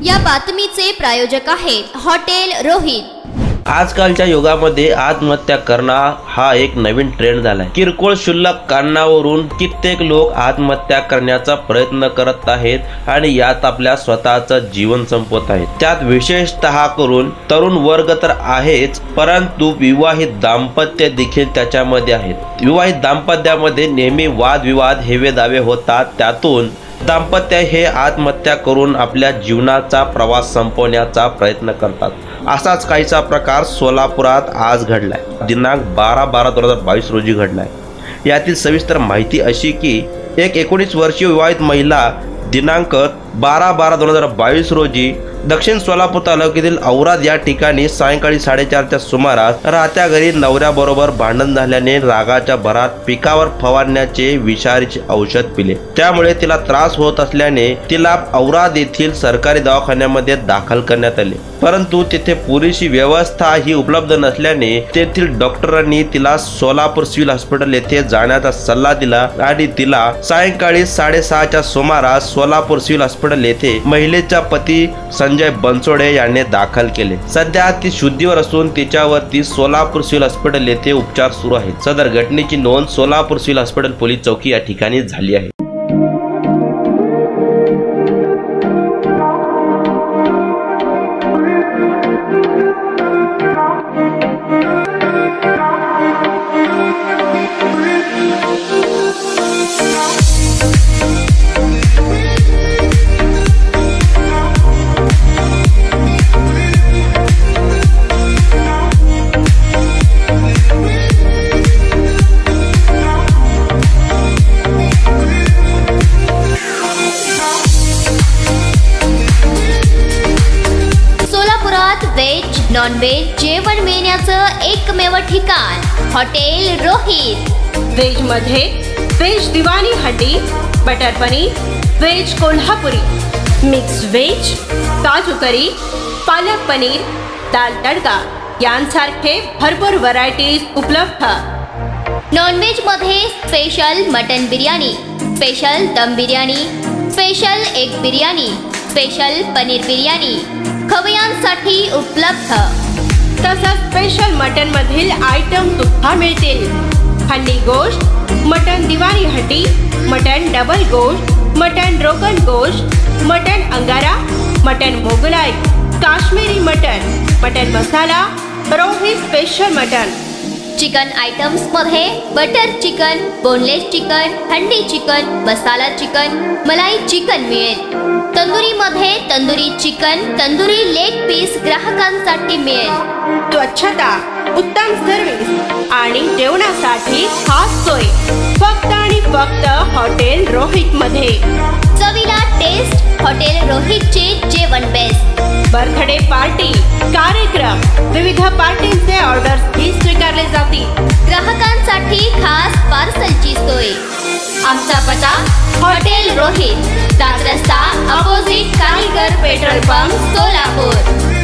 या बातमीचे प्रायोजक आहेत हॉटेल रोहित। आजकालच्या युगामध्ये आत्महत्या करणं हा एक नवीन ट्रेंड झालाय। किरकोळ क्षुल्लक कारणावरून कित्येक लोक आत्महत्या करण्याचा प्रयत्न करत आहेत आणि यात आपल्या स्वतःचं जीवन संपवत आहेत। त्यात विशेषतः करून तरुण वर्ग तर आहेच, परंतु विवाहित दाम्पत्य देखील त्याच्यामध्ये आहेत। विवाहित दाम्पत्यामध्ये नेहमी वादविवाद हेवे दावे होतात, त्यातून दाम्पत्य हे आत्महत्या करून आपल्या जीवनाचा प्रवास संपवण्याचा प्रयत्न करतात। असाच काहीचा प्रकार सोलापुरात आज घडलाय। दिनांक 12/12/2022 रोजी घडलाय। यातील सविस्तर माहिती अशी की एक 19 वर्षीय विवाहित महिला दिनांक 12/12/2022 रोजी दक्षिण सोलापूर तालुक्यातील औराद या ठिकाणी सायंकाळी 4:30च्या सुमारास राहत्या घरी नवऱ्याबरोबर भांडण झाल्याने रागाच्या भरात पिकावर फवारण्याचे विषारीचे औषध पिले। त्यामुळे तिला त्रास होत असल्याने तिला औराद येथील सरकारी दवाखान्यामध्ये दाखल करण्यात आले, परंतु तिथे पुरेशी व्यवस्था ही उपलब्ध नसल्याने तेथील डॉक्टरांनी तिला सोलापूर सिव्हिल हॉस्पिटल येथे जाण्याचा सल्ला दिला आणि तिला सायंकाळी 6:30च्या सुमारास सोलापूर सिव्हिल हॉस्पिटल येथे महिलेचा पती संजय बनसोडे यांनी दाखल केले। सध्या ती शुद्धीवर असून तिच्यावरती सोलापूर सिव्हिल हॉस्पिटल येथे उपचार सुरू आहेत। सदर घटनेची नोंद सोलापूर सिव्हिल हॉस्पिटल पोलीस चौकी या ठिकाणी झाली आहे। व्हेज नॉन व्हेज जेवण मिळण्याचं एकमेव ठिकाण हॉटेल रोहित। व्हेज मध्ये veg Diwani handi, butter paneer, veg Kolhapuri, mix veg, kaju curry, palak paneer, दाल तडका यांसारखे भरपूर व्हरायटीज उपलब्ध। नॉन व्हेज मध्ये special mutton biryani, special dum biryani, special egg biryani, special paneer biryani खवय्यांसाठी उपलब्ध। तसंच स्पेशल मटन मधील आयटम सुद्धा मिळतील। हंडी gosht, mutton Diwani handi, mutton double gosht, mutton rogan gosht, mutton angara, mutton Mughlai, Kashmiri mutton, mutton masala, Rohit special mutton. Chicken items मध्ये butter chicken, boneless chicken, handi chicken, masala chicken, malai chicken मिळेल। तंदुरी मध्ये tandoori chicken, tandoori leg piece ग्राहकांसाठी मिळेल। स्वच्छता, उत्तम सर्व्हिस आणि जेवणासाठी खास सोय फक्त आणि फक्त हॉटेल रोहित मध्ये। चवीला टेस्ट, हॉटेल रोहितचे जेवण बेस्ट। बर्थडे पार्टी, कार्यक्रम, विविध पार्टींचे ऑर्डर्स ही स्वीकारले जातील। ग्राहकांसाठी खास पार्सलची सोय। आमचा पत्ता हॉटेल रोहित, दादर रस्ता, अपोजिट कारीगर पेट्रोल पंप, सोलापूर।